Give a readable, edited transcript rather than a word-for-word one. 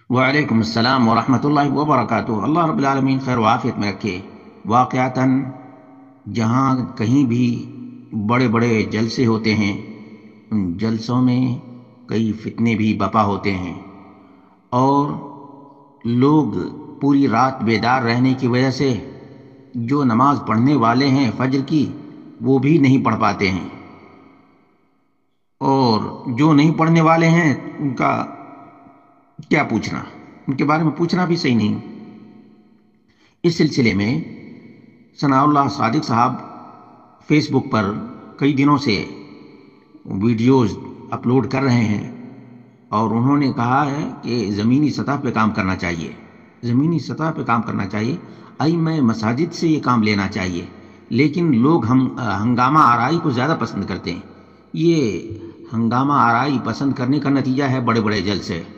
وعلیکم السلام ورحمۃ اللہ وبرکاتہ۔ اللہ رب العالمین خیر و عافیت میں رکھے۔ واقعتاً جہاں کہیں بھی بڑے بڑے جلسے ہوتے ہیں، ان جلسوں میں کئی فتنے بھی بپا ہوتے ہیں، اور لوگ پوری رات بیدار رہنے کی وجہ سے جو نماز پڑھنے والے ہیں فجر کی، وہ بھی نہیں پڑھ پاتے ہیں، اور جو نہیں پڑھنے والے ہیں ان کا کیا پوچھنا، ان کے بارے میں پوچھنا بھی صحیح نہیں۔ اس سلسلے میں ثناء اللہ صادق صاحب فیس بک پر کئی دنوں سے ویڈیوز اپلوڈ کر رہے ہیں، اور انہوں نے کہا ہے کہ زمینی سطح پہ کام کرنا چاہیے، زمینی سطح پہ کام کرنا چاہیے، ائمہ مساجد سے یہ کام لینا چاہیے، لیکن لوگ ہنگامہ آرائی کو زیادہ پسند کرتے ہیں۔ یہ ہنگامہ آرائی پسند کرنے کا نتیجہ ہے بڑے بڑے جلسے۔